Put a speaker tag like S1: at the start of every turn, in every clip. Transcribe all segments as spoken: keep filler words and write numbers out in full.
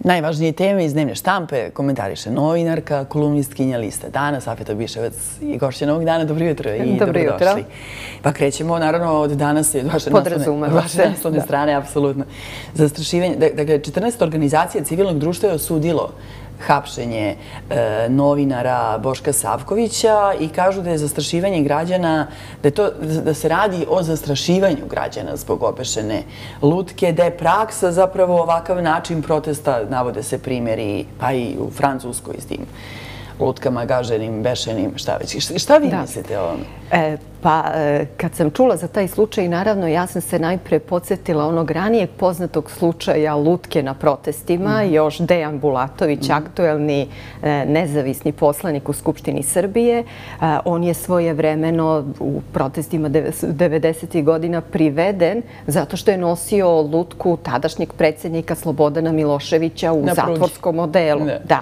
S1: Najvažnije teme iz dnevne štampe komentariše novinarka, kolumnistkinja Liste Dana, Safeta Biševac i gošća Novog dana. Dobro jutro i dobrodošli. Pa krećemo, naravno, od danas i od vaše naslovne strane, apsolutno. Zastrašivanje, dakle, četrnaest organizacija civilnog društva je osudilo hapšenje novinara Boška Savkovića i kažu da je zastrašivanje građana, da se radi o zastrašivanju građana zbog obešene lutke, da je praksa zapravo ovakav način protesta, navode se primjeri, pa i u Francuskoj s tim lutkama, gaženim, bešenim, šta već. Šta vi mislite o ovome?
S2: Pa, kad sam čula za taj slučaj, naravno, ja sam se najpre podsjetila onog ranijeg poznatog slučaja lutke na protestima. Još Dejan Bulatović, aktuelni nezavisni poslanik u Skupštini Srbije. On je svojevremeno u protestima devedesetih godina priveden zato što je nosio lutku tadašnjeg predsjednika Slobodana Miloševića u zatvorskom odelu. Da.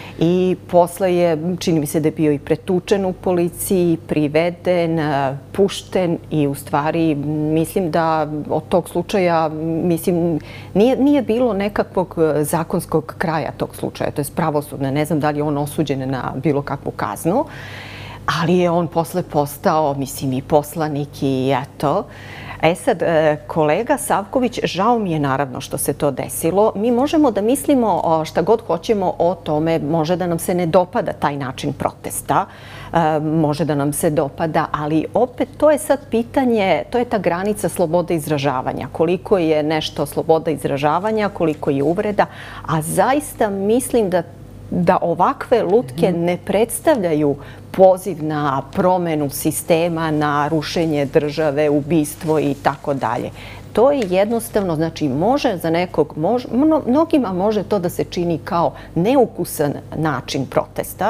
S2: I posle je, čini mi se da je bio i pretučen u policiji, priveden, pušten i u stvari mislim da od tog slučaja, mislim, nije bilo nekakvog zakonskog kraja tog slučaja, to je pravosudne, ne znam da li je on osuđen na bilo kakvu kaznu, ali je on posle postao, mislim, i poslanik i eto. E sad, kolega Savković, žao mi je naravno što se to desilo. Mi možemo da mislimo šta god hoćemo o tome, može da nam se ne dopada taj način protesta, može da nam se dopada, ali opet to je sad pitanje, to je ta granica slobode izražavanja. Koliko je nešto sloboda izražavanja, koliko je uvreda, a zaista mislim da da ovakve lutke ne predstavljaju poziv na promenu sistema, na rušenje države, ubistvo i tako dalje. To je jednostavno, znači, može za nekog, mnogima može to da se čini kao neukusan način protesta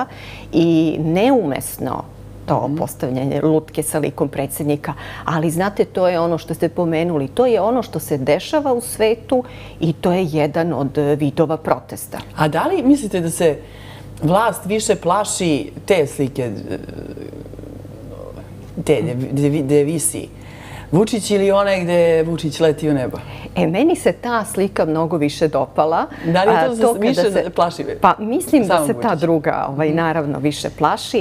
S2: i neumesno to postavljanje lutke sa likom predsjednika. Ali, znate, to je ono što ste pomenuli. To je ono što se dešava u svetu i to je jedan od vidova protesta.
S1: A da li mislite da se vlast više plaši te slike, te gde visi Vučić ili one gde Vučić leti u nebo?
S2: E, meni se ta slika mnogo više dopala.
S1: Da li je to više plaši?
S2: Pa mislim da se ta druga naravno više plaši.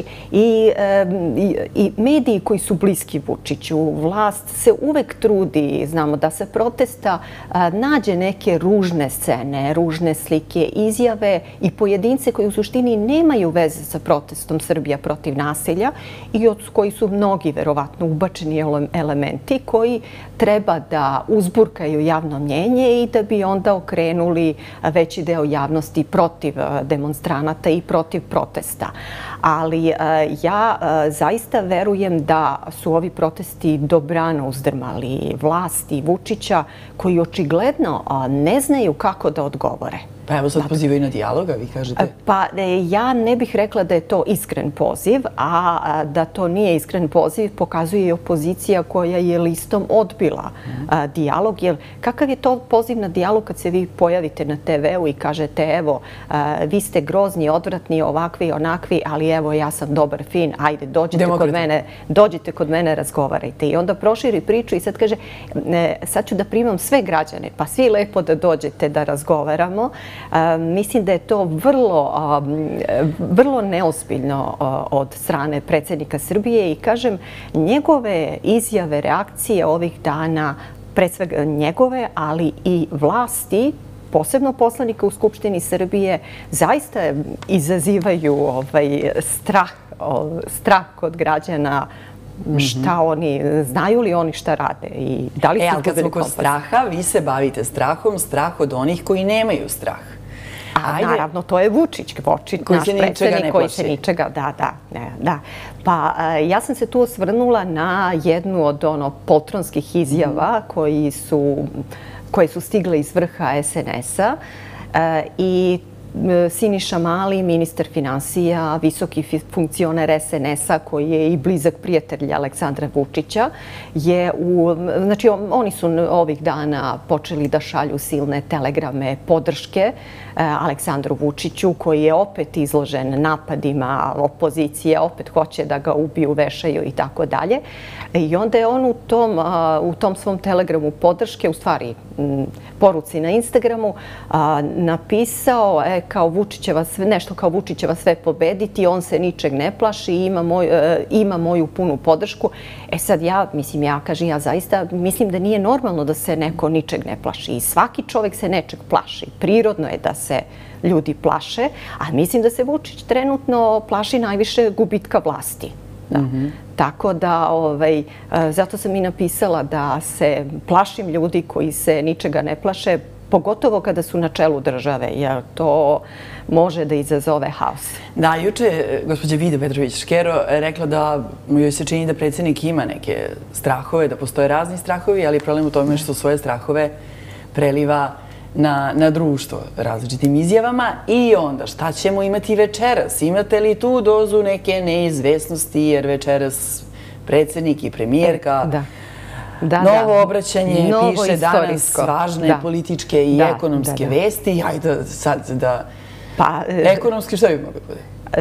S2: I mediji koji su bliski Vučiću, vlast se uvek trudi, znamo, da se protesta nađe neke ružne scene, ružne slike, izjave i pojedince koji u suštini nemaju veze sa protestom Srbija protiv nasilja i od koji su mnogi verovatno ubačeni elementi koji treba da uzburkaju javno mnjenje i da bi onda okrenuli veći deo javnosti protiv demonstranata i protiv protesta. Ali ja zaista verujem da su ovi protesti dobrano uzdrmali vlasti Vučića koji očigledno ne znaju kako da odgovore.
S1: Pa evo sad pozivaju na dijaloga, vi kažete?
S2: Pa ja ne bih rekla da je to iskren poziv, a da to nije iskren poziv pokazuje i opozicija koja je listom odbila dijalog. Jer kakav je to poziv na dijalog kad se vi pojavite na te veu i kažete evo, vi ste grozni, odvratni, ovakvi, onakvi, ali evo ja sam dobar, fin, ajde, dođite kod mene, dođite kod mene, razgovarajte. I onda proširi priču i sad kaže, sad ću da primam sve građane, pa svi lepo da dođete da razgovaramo. Mislim da je to vrlo neozbiljno od strane predsjednika Srbije i kažem, njegove izjave, reakcije ovih dana, pre svega njegove, ali i vlasti, posebno poslanika u Skupštini Srbije, zaista izazivaju strah kod građana. Šta oni, znaju li oni šta rade i da li su izgubili kompas?
S1: Kad smo kod straha, vi se bavite strahom, strah od onih koji nemaju strah.
S2: A naravno, to je Vučić, naš predsjednik koji se ničega, da, da. Pa ja sam se tu osvrnula na jednu od poltronskih izjava koje su stigle iz vrha es en es a i Siniša Mali, ministar finansija, visoki funkcioner es en es-a koji je i blizak prijatelj Aleksandra Vučića, je u, znači oni su ovih dana počeli da šalju silne telegrame podrške Aleksandru Vučiću, koji je opet izložen napadima opozicije, opet hoće da ga ubiju, vešaju i tako dalje. I onda je on u tom, u tom svom telegramu podrške, u stvari poruci na Instagramu, napisao e, kao Vučićeva, nešto kao Vučićeva sve pobediti, on se ničeg ne plaši i ima, moj, ima moju punu podršku. E sad ja, mislim, ja kažem, ja zaista mislim da nije normalno da se neko ničeg ne plaši. I svaki čovjek se nečeg plaši. Prirodno je da se ljudi plaše, a mislim da se Vučić trenutno plaši najviše gubitka vlasti. Da. Mm-hmm. Tako da, ovaj, zato sam i napisala da se plašim ljudi koji se ničega ne plaše, pogotovo kada su na čelu države, jer to može da izazove haos.
S1: Da, juče je gospođa Vida Petrović-Škero rekla da joj se čini da predsjednik ima neke strahove, da postoje razni strahovi, ali problem u tome što svoje strahove preliva na, na društvo različitim izjavama. I onda šta ćemo imati večeras? Imate li tu dozu neke neizvesnosti, jer večeras predsjednik i premijerka
S2: da. Da,
S1: novo
S2: da.
S1: obraćanje,
S2: novo
S1: piše danas važne da. političke i da, ekonomske da, da. vesti. Ajde sad da...
S2: Pa,
S1: ekonomski šta bi mogli bude?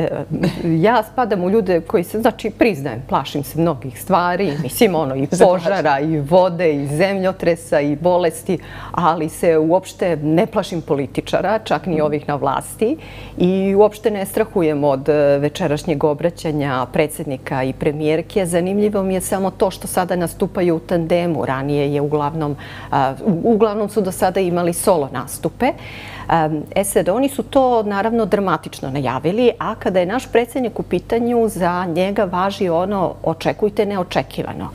S2: Ja spadam u ljude koji se, znači, priznajem, plašim se mnogih stvari, mislim ono i požara, i vode, i zemljotresa, i bolesti, ali se uopšte ne plašim političara, čak ni ovih na vlasti, i uopšte ne strahujem od večerašnjeg obraćanja predsjednika i premijerke. Zanimljivo mi je samo to što sada nastupaju u tandemu, ranije je uglavnom, uglavnom su do sada imali solo nastupe. E sad, oni su to naravno dramatično najavili, a kada je naš predsjednik u pitanju, za njega važi ono očekujte neočekivano.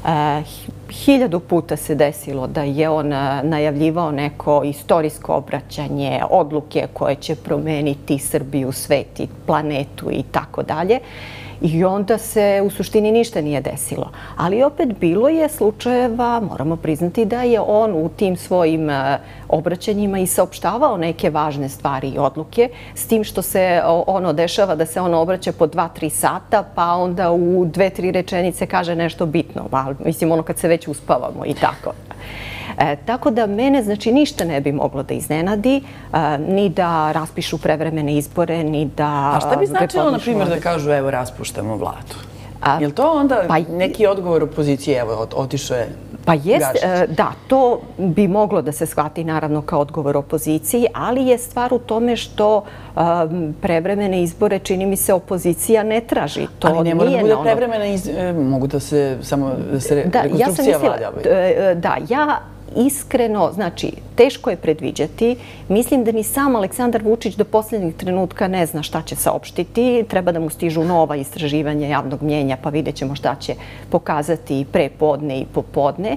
S2: Hiljadu puta se desilo da je on najavljivao neko istorijsko obraćanje, odluke koje će promeniti Srbiju, svet i planetu i tako dalje. I onda se u suštini ništa nije desilo. Ali opet bilo je slučajeva, moramo priznati da je on u tim svojim obraćanjima i saopštavao neke važne stvari i odluke, s tim što se ono dešava da se ono obraća po dva, tri sata, pa onda u dve, tri rečenice kaže nešto bitno. Mislim, ono kad se već uspavamo i tako. E, tako da mene, znači, ništa ne bi moglo da iznenadi, e, ni da raspišu prevremene izbore, ni da...
S1: A šta bi značilo, na primjer, da kažu, evo, raspuštamo vladu? Je li to onda pa, neki odgovor opozicije, evo, otišao je
S2: Pa jest, da, to bi moglo da se shvati naravno kao odgovor opoziciji, ali je stvar u tome što um, prevremene izbore, čini mi se, opozicija ne traži. To
S1: ali ne mora da bude prevremene izbore, mogu da se samo da se rekonstrukcija vlade obavlja.
S2: Da, ja iskreno, znači, teško je predviđati. Mislim da ni sam Aleksandar Vučić do posljednjeg trenutka ne zna šta će saopštiti. Treba da mu stižu nova istraživanja javnog mnjenja, pa vidjet ćemo šta će pokazati i prepodne i popodne.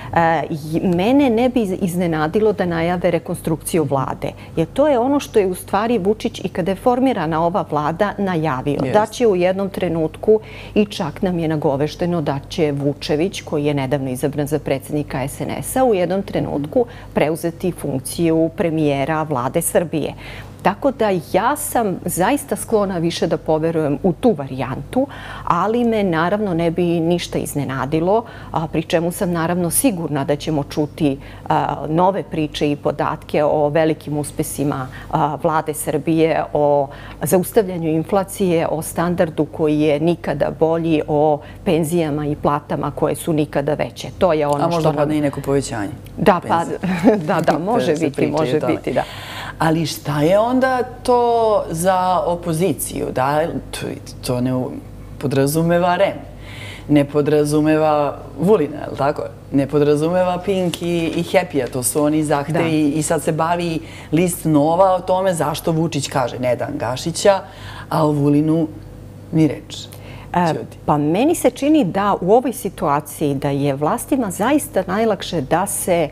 S2: Mene ne bi iznenadilo da najave rekonstrukciju vlade. Jer to je ono što je u stvari Vučić i kada je formirana ova vlada najavio. Da će u jednom trenutku, i čak nam je nagovešteno da će Vučević, koji je nedavno izabran za predsjednika es en es-a, u jednom trenutku preuzeti funkciju premijera vlade Srbije. Tako da ja sam zaista sklona više da poverujem u tu varijantu, ali me naravno ne bi ništa iznenadilo, pri čemu sam naravno sigurna da ćemo čuti nove priče i podatke o velikim uspesima vlade Srbije, o zaustavljanju inflacije, o standardu koji je nikada bolji, o penzijama i platama koje su nikada veće. To je ono što...
S1: A možda padne i neko povećanje?
S2: Da, pa, da, da, može biti, može biti, da.
S1: Ali šta je onda to za opoziciju? Da, to, to ne podrazumeva REM, ne podrazumeva Vulina, je li tako? Ne podrazumeva Pink i, i Happy-a, to su oni zahtevi i sad se bavi list Nova o tome zašto Vučić kaže ne dan Gašića, a o Vulinu ni reč.
S2: Pa meni se čini da u ovoj situaciji da je vlastima zaista najlakše da se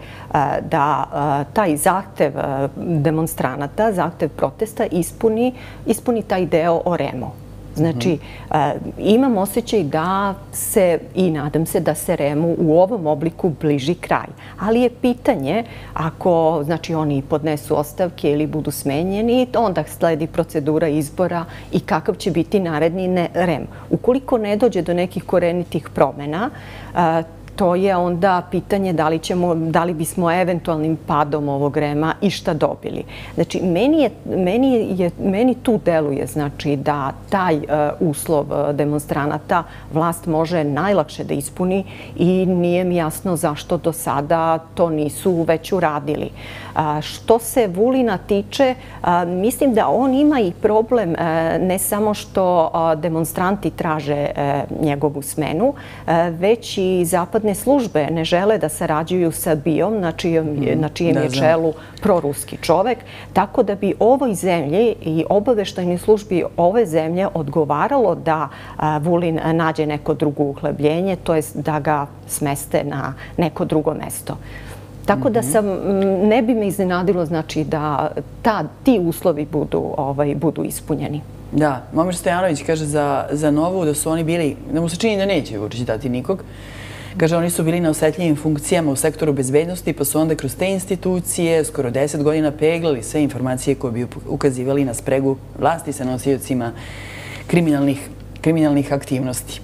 S2: da taj zahtev demonstranata, zahtev protesta ispuni, ispuni taj deo o REM-u. Znači, imam osjećaj da se, i nadam se da se REM-u u ovom obliku bliži kraj. Ali je pitanje, ako znači, oni podnesu ostavke ili budu smenjeni, onda sledi procedura izbora i kakav će biti naredni REM. Ukoliko ne dođe do nekih korenitih promjena, to je onda pitanje da li, ćemo, da li bismo eventualnim padom ovog REM-a i šta dobili. Znači, meni, je, meni, je, meni tu deluje znači, da taj uh, uslov demonstranata vlast može najlakše da ispuni i nije mi jasno zašto do sada to nisu već uradili. Uh, što se Vulina tiče, uh, mislim da on ima i problem uh, ne samo što uh, demonstranti traže uh, njegovu smenu, uh, već i zapadne službe ne žele da sarađuju sa B I O-om, na čijem, mm, na čijem je čelu proruski čovek, tako da bi ovoj zemlji i obaveštajnoj službi ove zemlje odgovaralo da a, Vulin nađe neko drugo uhlebljenje, to jest da ga smeste na neko drugo mesto. Tako da sam, ne bi me iznenadilo znači, da ta, ti uslovi budu, ovaj, budu ispunjeni.
S1: Da, Momir Stojanović kaže za, za Novu da su oni bili, da mu se čini da neće Vučić dati nikog. Kaže, oni su bili na osetljivim funkcijama u sektoru bezbednosti, pa su onda kroz te institucije skoro deset godina peglali sve informacije koje bi ukazivali na spregu vlasti sa nosiocima kriminalnih, kriminalnih aktivnosti.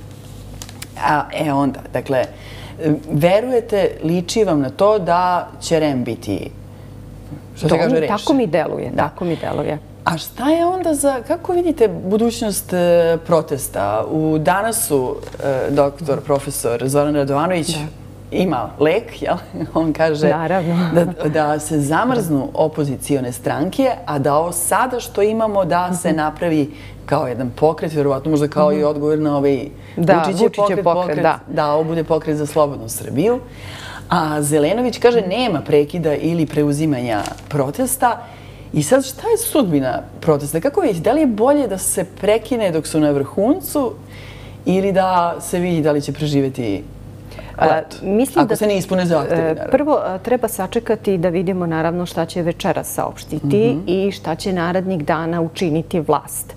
S1: A e onda, dakle, verujete, liči vam na to da će REM biti, što se kaže, rešen?
S2: Tako mi deluje, da. tako mi deluje.
S1: A šta je onda za, kako vidite budućnost protesta? U Danasu doktor, profesor Zoran Radovanović ima lek, jel? On kaže da, da se zamrznu opozicione stranke, a da ovo sada što imamo da se napravi kao jedan pokret, vjerovatno možda kao i odgovor na ovaj Vučićev pokret, pokret da. da ovo bude pokret za slobodnu Srbiju. A Zelenović kaže nema prekida ili preuzimanja protesta. I sad šta je sudbina protesta? Kako vidite, da li je bolje da se prekine dok su na vrhuncu ili da se vidi da li će preživjeti let? Mislim Ako da, se ne ispune zahtevi, naravno.
S2: Prvo, treba sačekati da vidimo naravno šta će večera saopštiti mm-hmm. i šta će narednih dana učiniti vlast.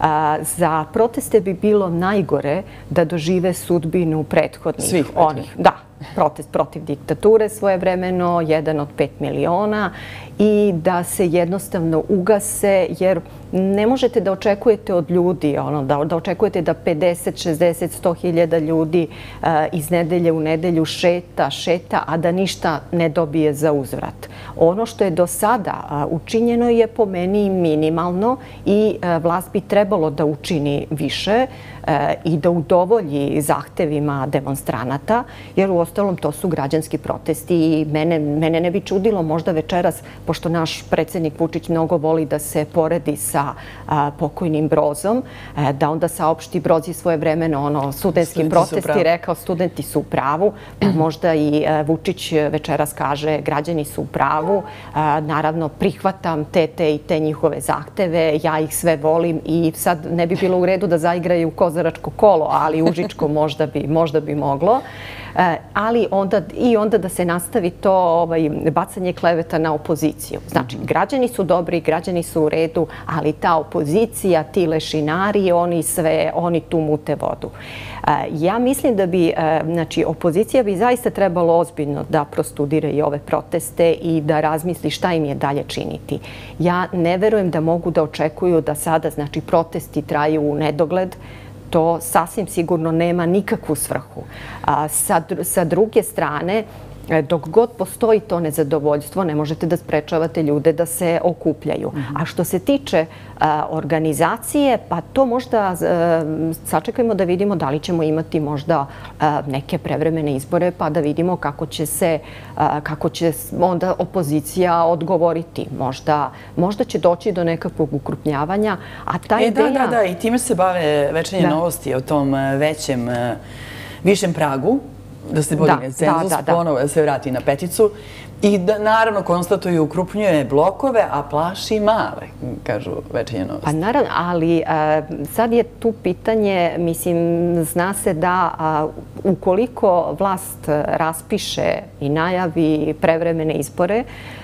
S2: Za proteste bi bilo najgore da dožive sudbinu prethodnih.
S1: Svih
S2: onih. Da. Protest protiv diktature svojevremeno, jedan od pet miliona i da se jednostavno ugase jer ne možete da očekujete od ljudi, ono, da, da očekujete da pedeset, šezdeset, sto hiljada ljudi uh, iz nedelje u nedelju šeta, šeta, a da ništa ne dobije za uzvrat. Ono što je do sada uh, učinjeno je po meni minimalno i uh, vlast bi trebalo da učini više uh, i da udovolji zahtevima demonstranata, jer u ostalom to su građanski protesti i mene, mene ne bi čudilo možda večeras, pošto naš predsjednik Vučić mnogo voli da se poredi sa a, pokojnim Brozom, a, da onda saopšti Broz je svojevremeno ono, studentski protest i rekao studenti su u pravu, pa možda i a, Vučić večeras kaže građani su u pravu, a, naravno prihvatam te, te i te njihove zahteve, ja ih sve volim i sad ne bi bilo u redu da zaigraju kozaračko kolo, ali Užičko možda bi, možda bi moglo. Ali onda, i onda da se nastavi to ovaj, bacanje kleveta na opoziciju. Znači, građani su dobri, građani su u redu, ali ta opozicija, ti lešinari, oni sve, oni tu mute vodu. Ja mislim da bi, znači, opozicija bi zaista trebalo ozbiljno da prostudira i ove proteste i da razmisli šta im je dalje činiti. Ja ne verujem da mogu da očekuju da sada, znači, protesti traju u nedogled. To sasvim sigurno nema nikakvu svrhu. A, sa, sa druge strane, dok god postoji to nezadovoljstvo, ne možete da sprečavate ljude da se okupljaju. A što se tiče a, organizacije, pa to možda a, sačekajmo da vidimo da li ćemo imati možda a, neke prevremene izbore, pa da vidimo kako će se, a, kako će onda opozicija odgovoriti. Možda, možda će doći do nekakvog ukrupnjavanja, a ta
S1: e,
S2: ideja...
S1: Da, da, da, i time se bave Večernje novosti o tom većem, višem pragu da se podigne cenzus, ponovo da se vrati na peticu i da naravno konstatuju ukrupnjuje blokove, a plaši male, kažu Večernje novosti.
S2: Pa naravno, ali sad je tu pitanje, mislim, zna se da ukoliko vlast raspiše i najavi prevremene izbore,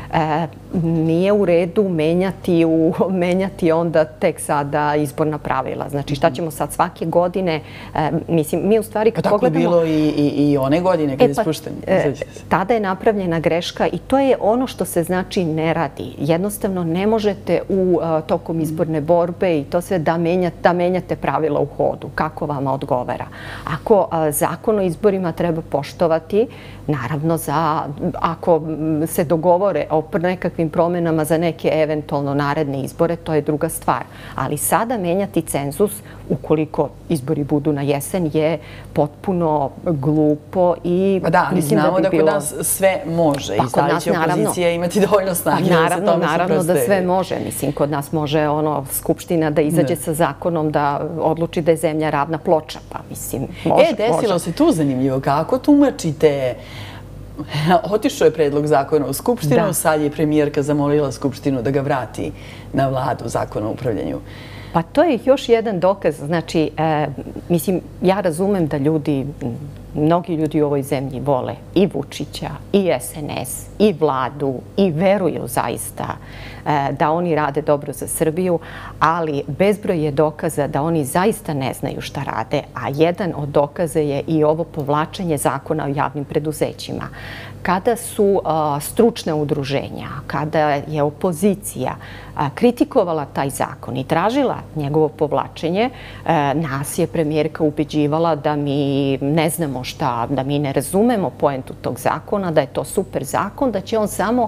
S2: nije u redu menjati onda tek sada izborna pravila. Znači, šta ćemo sad svake godine? Mislim, mi u stvari kad pogledamo...
S1: Pa tako je bilo i one godine kad je spušten.
S2: Tada je napravljena greška i to je ono što se znači ne radi. Jednostavno ne možete u tokom izborne borbe i to sve da menjate pravila u hodu, kako vama odgovara. Ako zakon o izborima treba poštovati, naravno ako se dogovore o nekakvim promenama za neke eventualno naredne izbore, to je druga stvar. Ali sada menjati cenzus, ukoliko izbori budu na jesen, je potpuno glupo i
S1: mislim da bi bilo... Pa da, ali znamo da kod nas sve može i sada će opozicija imati dovoljno snage da se tome suprotstavi.
S2: Naravno da sve može. Mislim, kod nas može Skupština da izađe sa zakonom da odluči da je zemlja ravna ploča. Pa mislim, može.
S1: E, desilo se tu zanimljivo. Kako tumačite... Otišao je predlog zakona u Skupštinu, sad je premijerka zamolila Skupštinu da ga vrati na vladu zakona o upravljanju.
S2: Pa to je još jedan dokaz. Znači, mislim, ja razumem da ljudi, mnogi ljudi u ovoj zemlji vole i Vučića, i S N S, i vladu, i veruju zaista da oni rade dobro za Srbiju, ali bezbroj je dokaza da oni zaista ne znaju šta rade, a jedan od dokaza je i ovo povlačenje zakona o javnim preduzećima. Kada su stručne udruženja, kada je opozicija kritikovala taj zakon i tražila njegovo povlačenje, nas je premijerka ubeđivala da mi ne znamo šta, da mi ne razumemo poentu tog zakona, da je to super zakon, da će on samo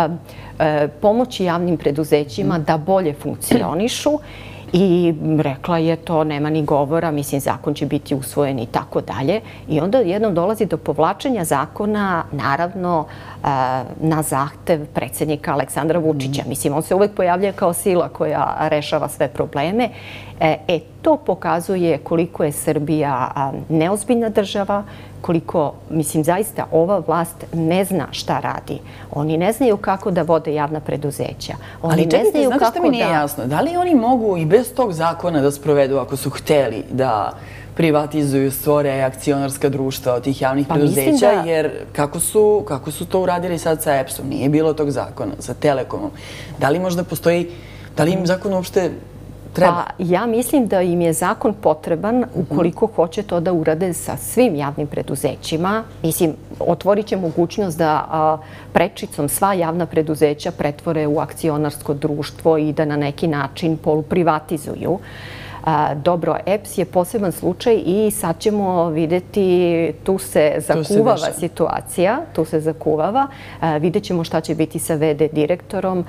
S2: pomoći javnim preduzećima da bolje funkcionišu. I rekla je to, nema ni govora, mislim, zakon će biti usvojen i tako dalje. I onda jednom dolazi do povlačenja zakona, naravno, na zahtev predsjednika Aleksandra Vučića. Mislim, on se uvek pojavlja kao sila koja rešava sve probleme. E, to pokazuje koliko je Srbija neozbiljna država, koliko, mislim, zaista ova vlast ne zna šta radi. Oni ne znaju kako da vode javna preduzeća.
S1: Ali čekajte, znate što mi nije jasno? Da li oni mogu i bez tog zakona da sprovedu ako su hteli da privatizuju, stvore akcionarska društva od tih javnih preduzeća, jer kako su to uradili sad sa E P S-om? Nije bilo tog zakona, sa Telekomom. Da li možda postoji, da li im zakon uopšte treba?
S2: Pa ja mislim da im je zakon potreban ukoliko hoće to da urade sa svim javnim preduzećima. Mislim, otvorit će mogućnost da prečicom sva javna preduzeća pretvore u akcionarsko društvo i da na neki način poluprivatizuju. Dobro, E P S je poseban slučaj i sad ćemo vidjeti, tu se zakuvava situacija, tu se zakuvava. Vidjet ćemo šta će biti sa V D direktorom.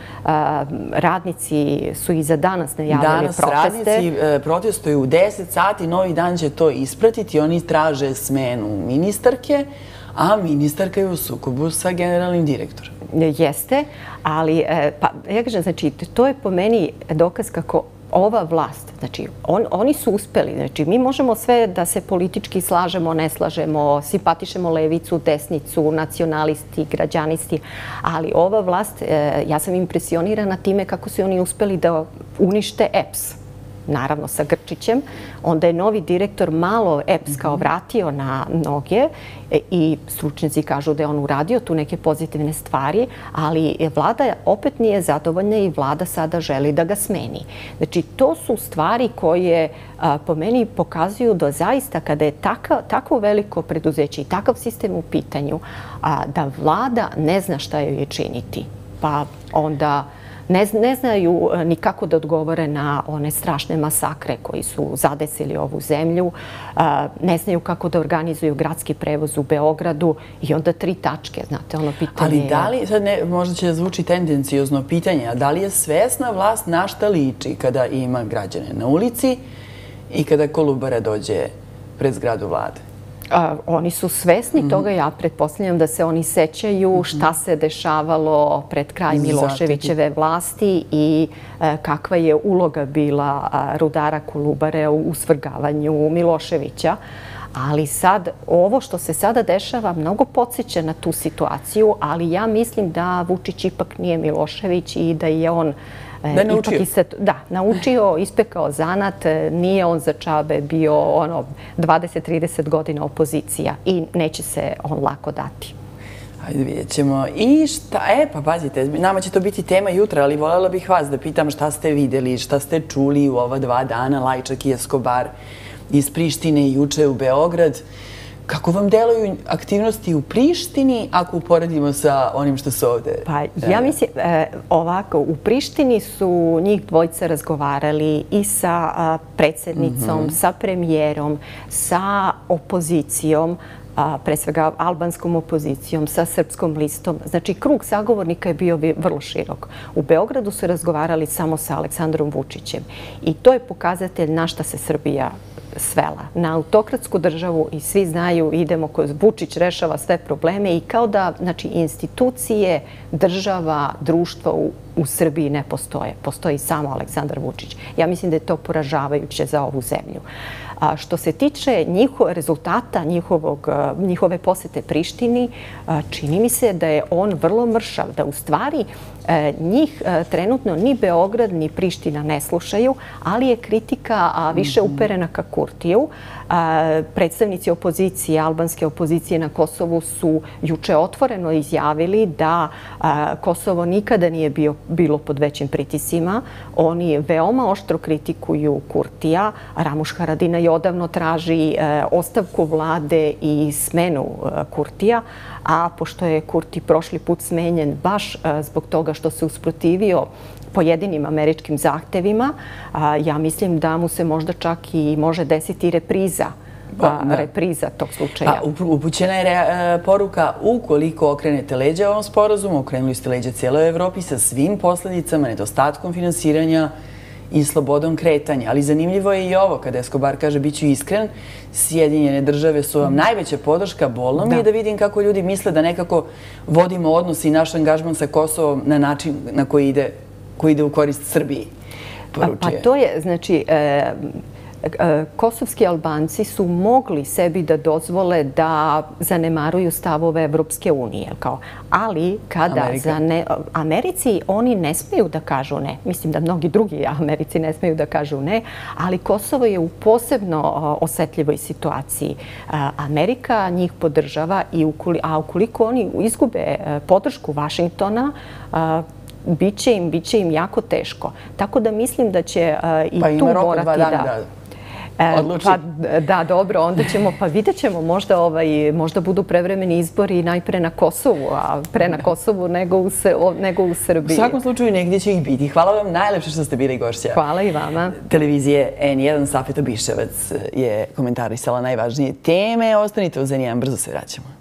S2: Radnici su i za danas najavili proteste.
S1: Danas radnici protestuju u deset sati, Novi dan će to ispratiti. Oni traže smenu ministarke, a ministarka je u sukobu sa generalnim direktorom.
S2: Jeste, ali ja kažem, znači, to je po meni dokaz kako ova vlast, znači, oni su uspeli. Znači, mi možemo sve da se politički slažemo, ne slažemo, simpatišemo levicu, desnicu, nacionalisti, građanisti, ali ova vlast, ja sam impresionirana time kako su oni uspeli da unište E P S. Naravno sa Grčićem. Onda je novi direktor malo E P S kao vratio na noge i stručnjaci kažu da je on uradio tu neke pozitivne stvari, ali vlada opet nije zadovoljna i vlada sada želi da ga smeni. Znači, to su stvari koje po meni pokazuju da zaista kada je tako veliko preduzeće i takav sistem u pitanju, da vlada ne zna šta joj je činiti. Pa onda ne znaju ni kako da odgovore na one strašne masakre koji su zadesili ovu zemlju, ne znaju kako da organizuju gradski prevoz u Beogradu i onda tri tačke, znate, ono pitanje...
S1: Ali da li, sad možda će zvuči tendencijozno pitanje, a da li je svesna vlast na šta liči kada ima građane na ulici i kada Kolubara dođe pred zgradu vlade?
S2: Oni su svesni toga, ja pretpostavljam da se oni sećaju šta se dešavalo pred kraj Miloševićeve vlasti i kakva je uloga bila rudara Kolubare u svrgavanju Miloševića. Ali sad, ovo što se sada dešava mnogo podsjeća na tu situaciju, ali ja mislim da Vučić ipak nije Milošević i da je on
S1: Da je naučio.
S2: Da, naučio, ispekao zanat, nije on za džabe bio ono dvadeset trideset godina opozicija i neće se on lako dati.
S1: Hajde, vidjet ćemo. I šta, e, pa pazite, nama će to biti tema jutra, ali voljela bih vas da pitam šta ste videli, šta ste čuli u ova dva dana, Lajčak i Eskobar iz Prištine i juče u Beograd. Kako vam deluju aktivnosti u Prištini ako uporedimo sa onim što se ovde...
S2: Pa ja mislim, ovako, u Prištini su njih dvojica razgovarali i sa predsjednicom, sa premijerom, sa opozicijom, pre svega albanskom opozicijom, sa Srpskom listom. Znači, krug sagovornika je bio vrlo širok. U Beogradu su razgovarali samo sa Aleksandrom Vučićem. I to je pokazatelj na šta se Srbija svela. Na autokratsku državu i svi znaju, idemo kroz Vučić, rešava sve probleme i kao da institucije, država, društva u Srbiji ne postoje. Postoji samo Aleksandar Vučić. Ja mislim da je to poražavajuće za ovu zemlju. Što se tiče rezultata njihove posete Prištini, čini mi se da je on vrlo mršav, da u stvari njih trenutno ni Beograd ni Priština ne slušaju, ali je kritika više uperena ka Kurtiju. Predstavnici opozicije, albanske opozicije na Kosovu su juče otvoreno izjavili da Kosovo nikada nije bilo pod većim pritisima. Oni veoma oštro kritikuju Kurtija. Ramuš Haradinaj odavno traži ostavku vlade i smenu Kurtija, a pošto je Kurti prošli put smenjen baš zbog toga što se usprotivio pojedinim američkim zahtevima, ja mislim da mu se možda čak i može desiti repriza repriza tog slučaja.
S1: Upućena je poruka, ukoliko okrenete leđa ovom sporazumu, okrenuli ste leđa cijeloj Evropi sa svim posledicama, nedostatkom finansiranja i slobodom kretanja. Ali zanimljivo je i ovo, kada Eskobar kaže, bit ću iskren, Sjedinjene države su vam najveća podrška, bolno mi je da vidim kako ljudi misle da nekako vodimo odnos i naš angažman sa Kosovom na način na koji ide koji ide u korist Srbiji, poručuje.
S2: Pa to je, znači, kosovski Albanci su mogli sebi da dozvole da zanemaruju stavove Evropske unije. Ali kada za Americi oni ne smeju da kažu ne, mislim da mnogi drugi Americi ne smeju da kažu ne, ali Kosovo je u posebno osetljivoj situaciji. Amerika njih podržava, a ukoliko oni izgube podršku Vašingtona, biće im, biće im jako teško. Tako da mislim da će i tu morati da... Pa da, dobro, onda ćemo, pa vidjet ćemo, možda budu prevremeni izbori najpre na Kosovu, a pre na Kosovu nego u Srbiji.
S1: U svakom slučaju negdje će ih biti. Hvala vam najlepše što ste bili gošća.
S2: Hvala i vama.
S1: Televizije N jedan, Safeta Biševac je komentarisala najvažnije teme. Ostanite uz N jedan, brzo se vraćamo.